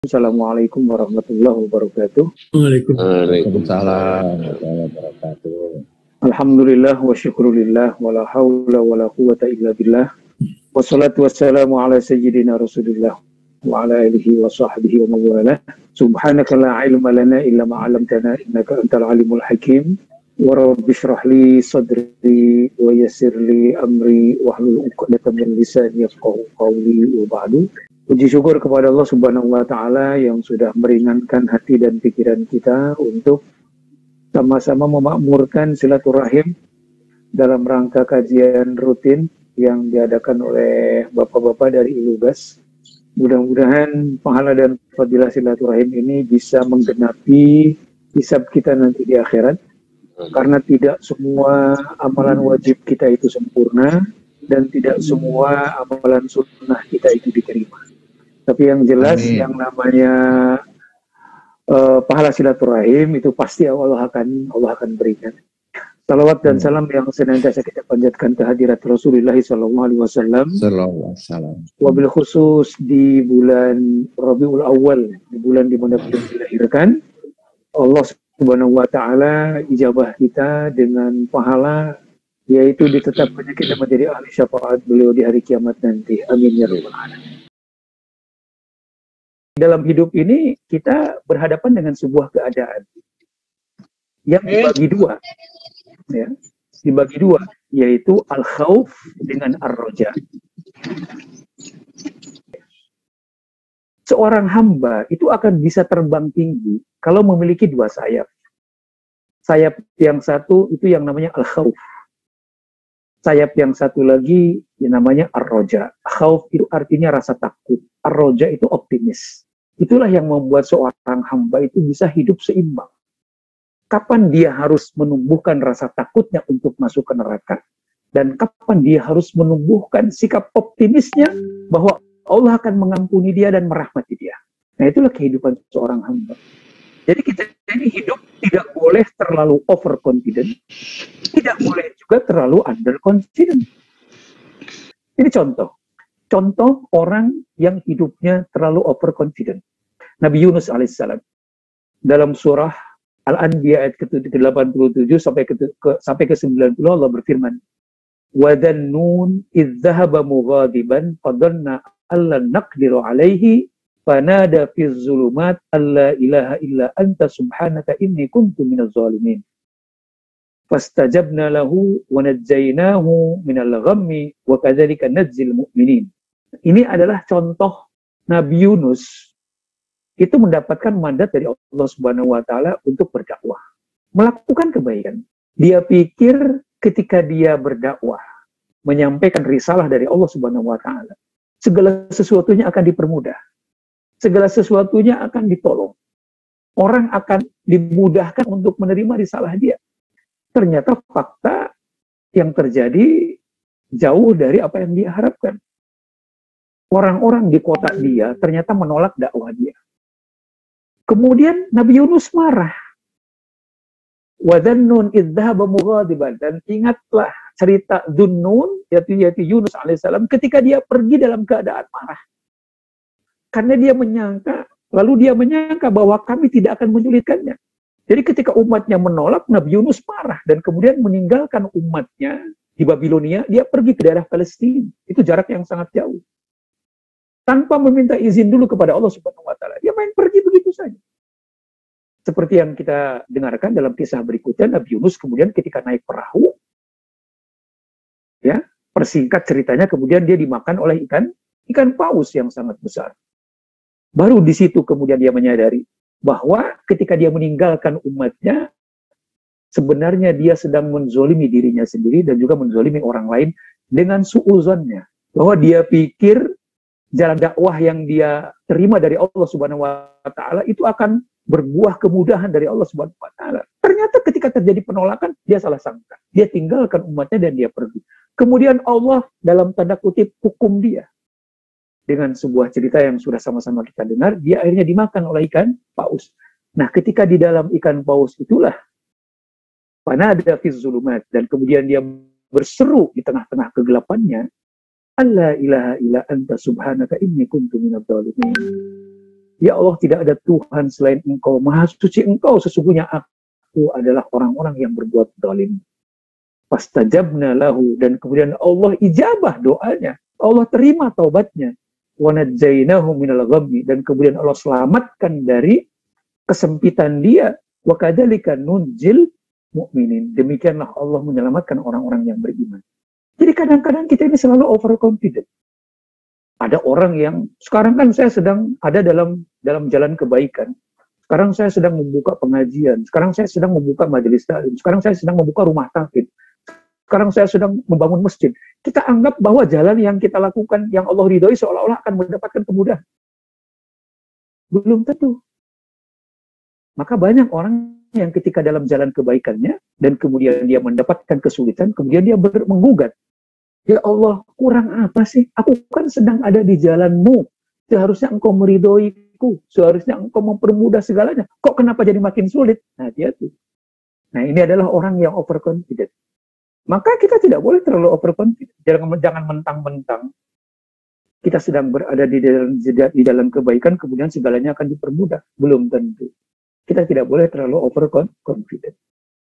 Assalamualaikum warahmatullahi wabarakatuh. Waalaikumsalam warahmatullahi wabarakatuh. Alhamdulillah wa syukurillah wa la hawla wa la quwata illa billah. Wassalatu wassalamu ala sayyidina Rasulillah wa ala alihi wa sahbihi wa mawalah. Subhanaka la ilma lana illa ma 'allamtana innaka antal alimul hakim. Wa rabbi shrah li sadri wa yassir li amri wa hlul 'uqdatam min lisani yafqahu qawli wa ba'du. Puji syukur kepada Allah Subhanahu wa taala yang sudah meringankan hati dan pikiran kita untuk sama-sama memakmurkan silaturahim dalam rangka kajian rutin yang diadakan oleh bapak-bapak dari Ilugas. Mudah-mudahan pahala dan fadilah silaturahim ini bisa menggenapi hisab kita nanti di akhirat. Karena tidak semua amalan wajib kita itu sempurna dan tidak semua amalan sunnah kita itu diterima. Tapi yang jelas yang namanya pahala silaturahim itu pasti Allah akan berikan. Salawat dan salam yang senantiasa kita panjatkan kehadirat Rasulullah SAW. Wabil khusus di bulan Rabiul Awal, di bulan di mana beliau dilahirkan, Allah Subhanahu wa taala ijabah kita dengan pahala, yaitu ditetapkannya kita menjadi ahli syafaat beliau di hari kiamat nanti. Amin ya rabbal alamin. Dalam hidup ini kita berhadapan dengan sebuah keadaan yang dibagi dua, ya, dibagi dua, yaitu al-khauf dengan ar-roja. Seorang hamba itu akan bisa terbang tinggi kalau memiliki dua sayap. Sayap yang satu itu yang namanya al-khauf. Sayap yang satu lagi yang namanya ar-roja. Khauf itu artinya rasa takut. Ar-roja itu optimis. Itulah yang membuat seorang hamba itu bisa hidup seimbang. Kapan dia harus menumbuhkan rasa takutnya untuk masuk ke neraka, dan kapan dia harus menumbuhkan sikap optimisnya bahwa Allah akan mengampuni dia dan merahmati dia. Nah, itulah kehidupan seorang hamba. Jadi kita ini hidup tidak boleh terlalu overconfident, tidak boleh juga terlalu underconfident. Ini contoh orang yang hidupnya terlalu overconfident. Nabi Yunus alaihissalam dalam surah Al-Anbiya ayat ke-87 sampai ke-90 Allah berfirman, "Wa dhannun idz dhahaba mughadiban fadhanna alla naqdiru alaihi fanada fi dzulumat alla ilaha illa anta subhanaka inni kuntu minaz zalimin. Fastajabna lahu wa najjaynahu minal ghammi wa kadzalika nadzil mu'minin." Ini adalah contoh Nabi Yunus itu mendapatkan mandat dari Allah Subhanahu wa taala untuk berdakwah, melakukan kebaikan. Dia pikir ketika dia berdakwah, menyampaikan risalah dari Allah Subhanahu wa taala, segala sesuatunya akan dipermudah. Segala sesuatunya akan ditolong. Orang akan dimudahkan untuk menerima risalah dia. Ternyata fakta yang terjadi jauh dari apa yang dia harapkan. Orang-orang di kota dia ternyata menolak dakwah dia. Kemudian Nabi Yunus marah. Wa dhannun idz dhahaba mughadiban, dan ingatlah cerita Dhunnun, yaitu Yunus alaihissalam ketika dia pergi dalam keadaan marah. Karena dia menyangka bahwa kami tidak akan menyulitkannya. Jadi ketika umatnya menolak, Nabi Yunus marah dan kemudian meninggalkan umatnya di Babilonia, dia pergi ke daerah Palestina. Itu jarak yang sangat jauh. Tanpa meminta izin dulu kepada Allah Subhanahu wa taala. Dia main pergi begitu saja. Seperti yang kita dengarkan dalam kisah berikutnya, Nabi Yunus kemudian ketika naik perahu, ya, persingkat ceritanya, kemudian dia dimakan oleh ikan paus yang sangat besar. Baru di situ kemudian dia menyadari bahwa ketika dia meninggalkan umatnya, sebenarnya dia sedang menzolimi dirinya sendiri dan juga menzolimi orang lain dengan suuzonnya. Bahwa dia pikir jalan dakwah yang dia terima dari Allah Subhanahu wa taala itu akan berbuah kemudahan dari Allah Subhanahu wa taala. Ternyata ketika terjadi penolakan, dia salah sangka. Dia tinggalkan umatnya dan dia pergi. Kemudian Allah dalam tanda kutip hukum dia. Dengan sebuah cerita yang sudah sama-sama kita dengar, dia akhirnya dimakan oleh ikan paus. Nah, ketika di dalam ikan paus itulah fanada fi dzulumat, dan kemudian dia berseru di tengah-tengah kegelapannya, "Alla ilaha illa anta subhanaka inni kuntu minadh dhalimin." Ya Allah, tidak ada Tuhan selain Engkau. Maha suci Engkau, sesungguhnya aku adalah orang-orang yang berbuat zalim. Fastajabna lahu, dan kemudian Allah ijabah doanya. Allah terima taubatnya. Wa najjaynahu minal ghammi, dan kemudian Allah selamatkan dari kesempitan dia. Wa kadzalika nunjil mu'minin. Demikianlah Allah menyelamatkan orang-orang yang beriman. Jadi kadang-kadang kita ini selalu overconfident. Ada orang yang, sekarang kan saya sedang ada dalam jalan kebaikan. Sekarang saya sedang membuka pengajian. Sekarang saya sedang membuka majelis taklim. Sekarang saya sedang membuka rumah sakit. Sekarang saya sedang membangun masjid. Kita anggap bahwa jalan yang kita lakukan, yang Allah ridhoi, seolah-olah akan mendapatkan kemudahan. Belum tentu. Maka banyak orang yang ketika dalam jalan kebaikannya, dan kemudian dia mendapatkan kesulitan, kemudian dia menggugat. Ya Allah, kurang apa sih? Aku kan sedang ada di jalanmu. Seharusnya engkau meridhoiku. Seharusnya engkau mempermudah segalanya. Kok kenapa jadi makin sulit? Nah, dia tuh. Nah, ini adalah orang yang overconfident. Maka kita tidak boleh terlalu overconfident. Jangan mentang-mentang kita sedang berada di dalam kebaikan, kemudian segalanya akan dipermudah. Belum tentu. Kita tidak boleh terlalu overconfident.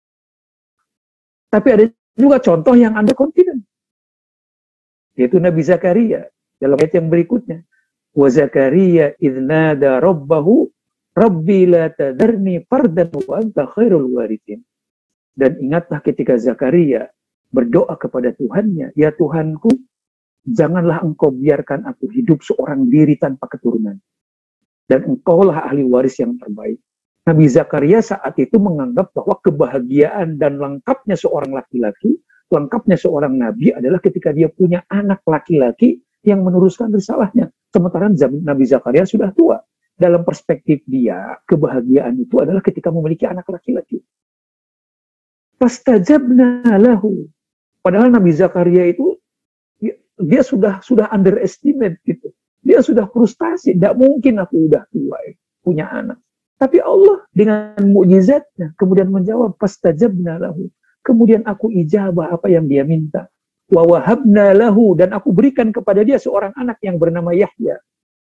Tapi ada juga contoh yang underconfident. Yaitu Nabi Zakaria dalam ayat yang berikutnya. Wa Zakaria idh nada rabbahu rabbi la tadarni fardan wa anta khairul warithin. Dan ingatlah ketika Zakaria berdoa kepada Tuhannya, ya Tuhanku, janganlah engkau biarkan aku hidup seorang diri tanpa keturunan. Dan engkaulah ahli waris yang terbaik. Nabi Zakaria saat itu menganggap bahwa kebahagiaan dan lengkapnya seorang laki-laki, lengkapnya seorang nabi adalah ketika dia punya anak laki-laki yang meneruskan risalahnya. Sementara Nabi Zakaria sudah tua. Dalam perspektif dia, kebahagiaan itu adalah ketika memiliki anak laki-laki. Fastajabna lahu. Padahal Nabi Zakaria itu dia sudah underestimate gitu. Dia sudah frustasi, tidak mungkin aku udah tua punya anak. Tapi Allah dengan mukjizatnya kemudian menjawab fastajabna lahu. Kemudian aku ijabah apa yang dia minta. Wa wahabna lahu, dan aku berikan kepada dia seorang anak yang bernama Yahya.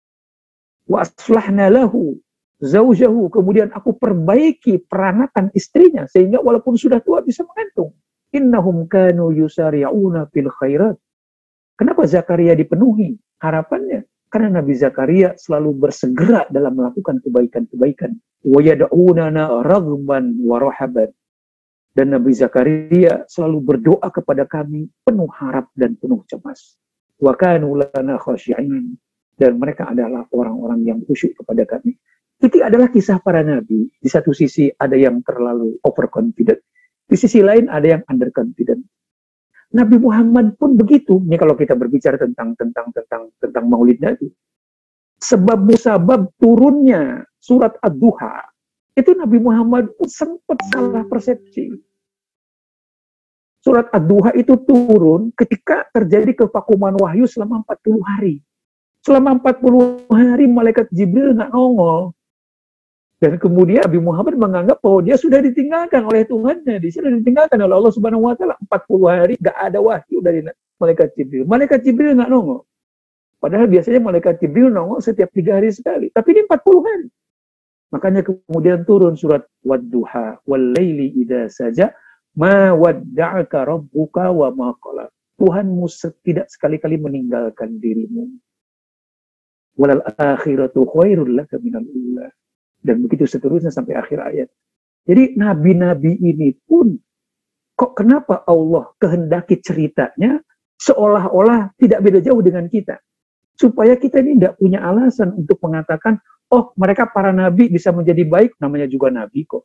Wa aslahna lahu zaujahu, kemudian aku perbaiki peranakan istrinya sehingga walaupun sudah tua bisa mengandung. Innahum kanu yusari'una fil khairat. Kenapa Zakaria dipenuhi harapannya? Karena Nabi Zakaria selalu bersegera dalam melakukan kebaikan-kebaikan. Wa yad'unana raghban wa rahaban. Dan Nabi Zakaria selalu berdoa kepada kami penuh harap dan penuh cemas. Wa kanu lana khashi'in. Dan mereka adalah orang-orang yang khusyuk kepada kami. Itu adalah kisah para nabi. Di satu sisi ada yang terlalu overconfident. Di sisi lain ada yang underconfident. Nabi Muhammad pun begitu. Ini kalau kita berbicara tentang Maulid Nabi. Sebab musabab turunnya surat Ad-Duha, itu Nabi Muhammad pun sempat salah persepsi. Surat Ad-Duha itu turun ketika terjadi kevakuman wahyu selama 40 hari. Selama 40 hari malaikat Jibril nggak nongol. Dan kemudian Nabi Muhammad menganggap bahwa dia sudah ditinggalkan oleh Tuhannya. Dia sudah ditinggalkan oleh Allah Subhanahu wa Ta'ala. 40 hari nggak ada wahyu dari malaikat Jibril. Malaikat Jibril nggak nongol. Padahal biasanya malaikat Jibril nongol setiap 3 hari sekali. Tapi ini 40 hari. Makanya kemudian turun surat Wad-Duha wal-laili idza saja ma wadda'aka rabbuka wa ma qala. Tuhanmu tidak sekali-kali meninggalkan dirimu. Walal akhiratu khairul laka minal ula. Dan begitu seterusnya sampai akhir ayat. Jadi nabi-nabi ini pun kok kenapa Allah kehendaki ceritanya seolah-olah tidak beda jauh dengan kita. Supaya kita ini tidak punya alasan untuk mengatakan, oh mereka para nabi bisa menjadi baik, namanya juga nabi kok.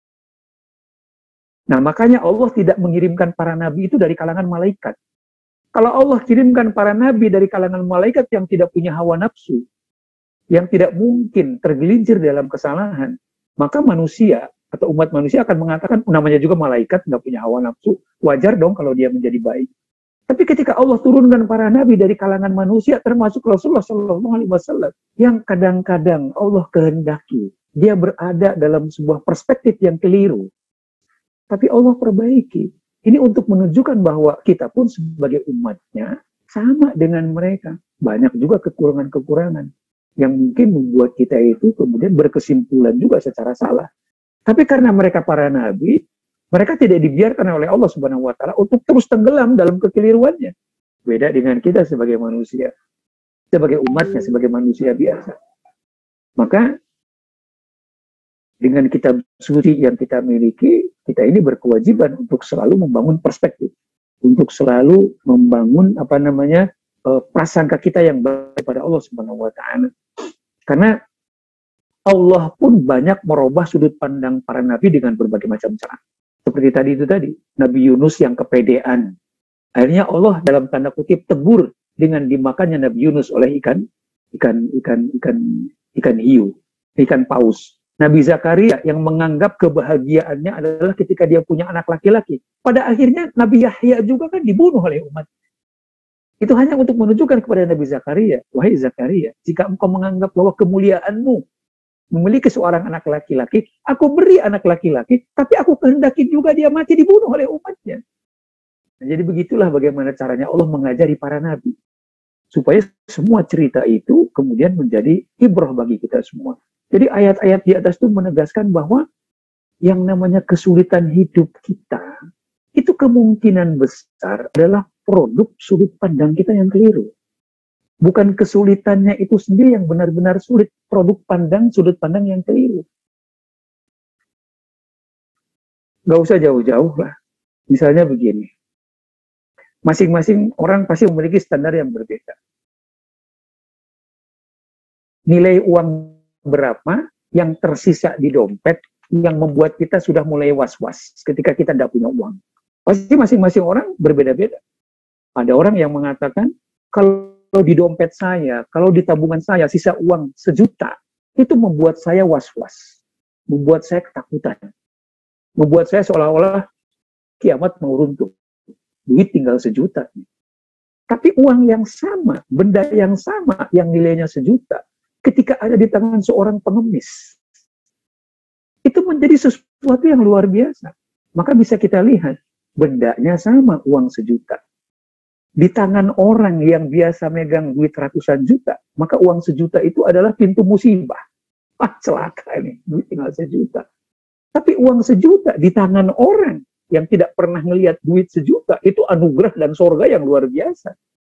Nah makanya Allah tidak mengirimkan para nabi itu dari kalangan malaikat. Kalau Allah kirimkan para nabi dari kalangan malaikat yang tidak punya hawa nafsu, yang tidak mungkin tergelincir dalam kesalahan, maka manusia atau umat manusia akan mengatakan, namanya juga malaikat, nggak punya hawa nafsu, wajar dong kalau dia menjadi baik. Tapi ketika Allah turunkan para nabi dari kalangan manusia, termasuk Rasulullah SAW, yang kadang-kadang Allah kehendaki, dia berada dalam sebuah perspektif yang keliru. Tapi Allah perbaiki. Ini untuk menunjukkan bahwa kita pun sebagai umatnya, sama dengan mereka. Banyak juga kekurangan-kekurangan. yang mungkin membuat kita itu kemudian berkesimpulan juga secara salah. Tapi karena mereka para nabi, mereka tidak dibiarkan oleh Allah Subhanahu wa taala untuk terus tenggelam dalam kekeliruannya. Beda dengan kita sebagai manusia, sebagai umatnya, sebagai manusia biasa. Maka dengan kitab suci yang kita miliki, kita ini berkewajiban untuk selalu membangun perspektif, untuk selalu membangun prasangka kita yang baik pada Allah Subhanahu wa taala. Karena Allah pun banyak merubah sudut pandang para nabi dengan berbagai macam cara. Seperti tadi Nabi Yunus yang kepedean. Akhirnya Allah dalam tanda kutip tegur dengan dimakannya Nabi Yunus oleh ikan hiu, ikan paus. Nabi Zakaria yang menganggap kebahagiaannya adalah ketika dia punya anak laki-laki. Pada akhirnya Nabi Yahya juga kan dibunuh oleh umat. Itu hanya untuk menunjukkan kepada Nabi Zakaria, wahai Zakaria, jika engkau menganggap bahwa kemuliaanmu memiliki seorang anak laki-laki, aku beri anak laki-laki, tapi aku kehendaki juga dia mati dibunuh oleh umatnya. Nah, jadi begitulah bagaimana caranya Allah mengajari para nabi. Supaya semua cerita itu kemudian menjadi ibrah bagi kita semua. Jadi ayat-ayat di atas itu menegaskan bahwa yang namanya kesulitan hidup kita, itu kemungkinan besar adalah produk sudut pandang kita yang keliru. Bukan kesulitannya itu sendiri yang benar-benar sulit, produk sudut pandang yang keliru. Gak usah jauh-jauh lah. Misalnya begini, masing-masing orang pasti memiliki standar yang berbeda. Nilai uang berapa yang tersisa di dompet yang membuat kita sudah mulai was-was ketika kita tidak punya uang. Pasti masing-masing orang berbeda-beda. Ada orang yang mengatakan, kalau di dompet saya, kalau di tabungan saya sisa uang 1 juta, itu membuat saya was-was, membuat saya ketakutan, membuat saya seolah-olah kiamat mau runtuh. Duit tinggal 1 juta. Tapi uang yang sama, benda yang sama, yang nilainya 1 juta, ketika ada di tangan seorang pengemis, itu menjadi sesuatu yang luar biasa. Maka bisa kita lihat, bendanya sama, uang 1 juta. Di tangan orang yang biasa megang duit ratusan juta, maka uang 1 juta itu adalah pintu musibah. Celaka ini, duit tinggal 1 juta. Tapi uang 1 juta di tangan orang yang tidak pernah melihat duit 1 juta, itu anugerah dan sorga yang luar biasa.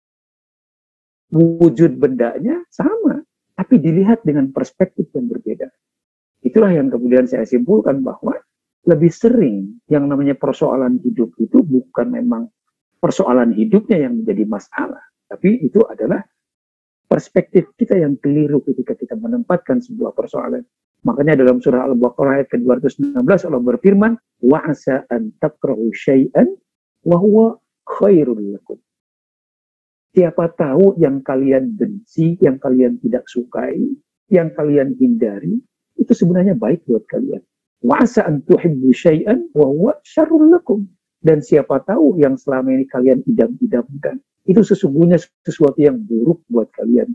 Wujud bendanya sama, tapi dilihat dengan perspektif yang berbeda. Itulah yang kemudian saya simpulkan bahwa lebih sering yang namanya persoalan hidup itu bukan memang persoalan hidupnya yang menjadi masalah, tapi itu adalah perspektif kita yang keliru ketika kita menempatkan sebuah persoalan. Makanya dalam surah Al-Baqarah ayat ke-216 Allah berfirman, wa asa an takrahu syai'an wa huwa khairul lakum. Siapa tahu yang kalian benci, yang kalian tidak sukai, yang kalian hindari, itu sebenarnya baik buat kalian. Wa asa an tuhibbu syai'an wa huwa syarrul lakum. Dan siapa tahu yang selama ini kalian idam-idamkan, itu sesungguhnya sesuatu yang buruk buat kalian.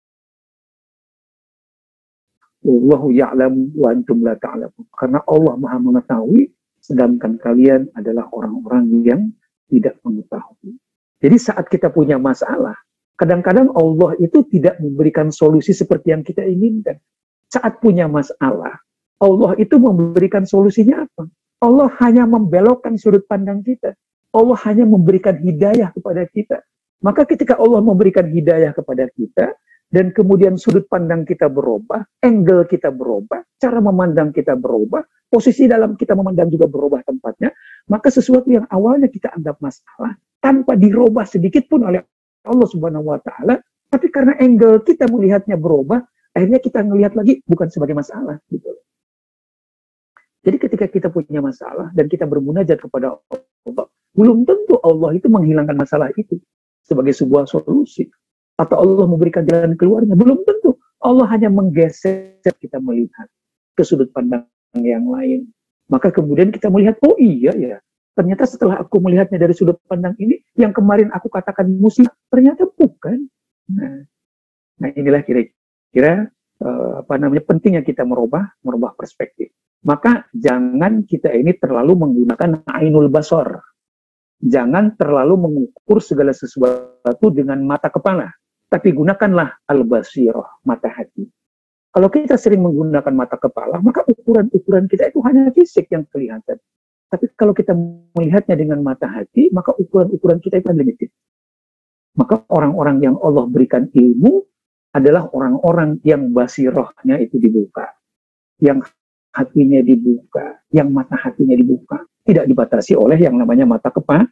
Wallahu ya'lamu wa antum la ta'lamun. Karena Allah Maha mengetahui, sedangkan kalian adalah orang-orang yang tidak mengetahui. Jadi saat kita punya masalah, kadang-kadang Allah itu tidak memberikan solusi seperti yang kita inginkan. Saat punya masalah, Allah itu memberikan solusinya apa? Allah hanya membelokkan sudut pandang kita. Allah hanya memberikan hidayah kepada kita. Maka ketika Allah memberikan hidayah kepada kita, dan kemudian sudut pandang kita berubah, angle kita berubah, cara memandang kita berubah, posisi dalam kita memandang juga berubah tempatnya, maka sesuatu yang awalnya kita anggap masalah, tanpa dirubah sedikit pun oleh Allah Subhanahu wa Ta'ala, tapi karena angle kita melihatnya berubah, akhirnya kita melihat lagi bukan sebagai masalah. Gitu. Jadi ketika kita punya masalah dan kita bermunajat kepada Allah, belum tentu Allah itu menghilangkan masalah itu sebagai sebuah solusi. Atau Allah memberikan jalan keluarnya. Belum tentu. Allah hanya menggeser kita melihat ke sudut pandang yang lain. Maka kemudian kita melihat, oh iya ya, ternyata setelah aku melihatnya dari sudut pandang ini, yang kemarin aku katakan musibah, ternyata bukan. Nah inilah kira-kira pentingnya kita merubah perspektif. Maka jangan kita ini terlalu menggunakan ainul basar. Jangan terlalu mengukur segala sesuatu dengan mata kepala. Tapi gunakanlah al-basirah, mata hati. Kalau kita sering menggunakan mata kepala, maka ukuran-ukuran kita itu hanya fisik yang kelihatan. Tapi kalau kita melihatnya dengan mata hati, maka ukuran-ukuran kita itu limited. Maka orang-orang yang Allah berikan ilmu adalah orang-orang yang basirahnya itu dibuka, yang hatinya dibuka, yang mata hatinya dibuka, tidak dibatasi oleh yang namanya mata kepala.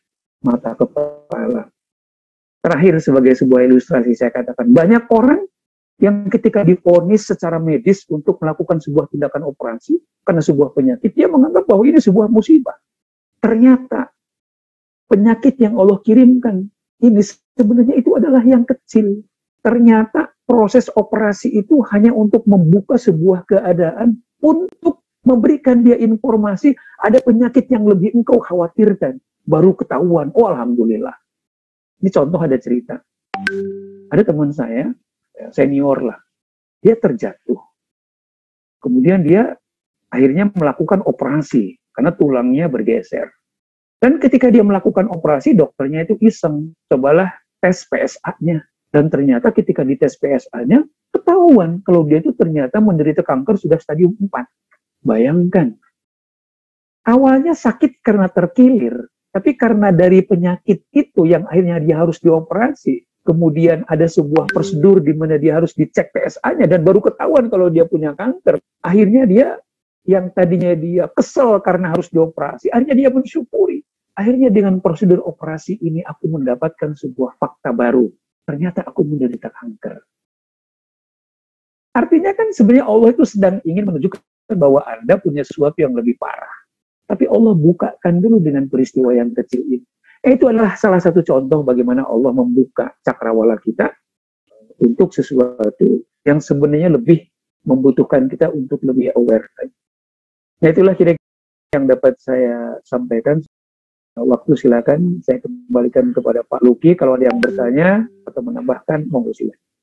Terakhir, sebagai sebuah ilustrasi, saya katakan banyak orang yang ketika divonis secara medis untuk melakukan sebuah tindakan operasi karena sebuah penyakit, dia menganggap bahwa ini sebuah musibah. Ternyata penyakit yang Allah kirimkan ini sebenarnya itu adalah yang kecil. Ternyata proses operasi itu hanya untuk membuka sebuah keadaan, untuk memberikan dia informasi ada penyakit yang lebih engkau khawatirkan. Baru ketahuan, oh alhamdulillah. Ini contoh, ada cerita. Ada teman saya, senior lah, dia terjatuh. Kemudian dia akhirnya melakukan operasi karena tulangnya bergeser. Dan ketika dia melakukan operasi, dokternya itu iseng, cobalah tes PSA-nya. Dan ternyata ketika dites PSA-nya, ketahuan kalau dia itu ternyata menderita kanker sudah stadium 4. Bayangkan, awalnya sakit karena terkilir, tapi karena dari penyakit itu yang akhirnya dia harus dioperasi, kemudian ada sebuah prosedur di mana dia harus dicek PSA-nya dan baru ketahuan kalau dia punya kanker. Akhirnya dia, yang tadinya dia kesel karena harus dioperasi, akhirnya dia mensyukuri. Akhirnya dengan prosedur operasi ini aku mendapatkan sebuah fakta baru. Ternyata aku menderita kanker. Artinya kan sebenarnya Allah itu sedang ingin menunjukkan bahwa Anda punya sesuatu yang lebih parah. Tapi Allah bukakan dulu dengan peristiwa yang kecil ini. Itu adalah salah satu contoh bagaimana Allah membuka cakrawala kita untuk sesuatu yang sebenarnya lebih membutuhkan kita untuk lebih aware. Nah, itulah kira-kira yang dapat saya sampaikan. Waktu silakan saya kembalikan kepada Pak Luki. Kalau ada yang bertanya atau menambahkan, monggo silakan.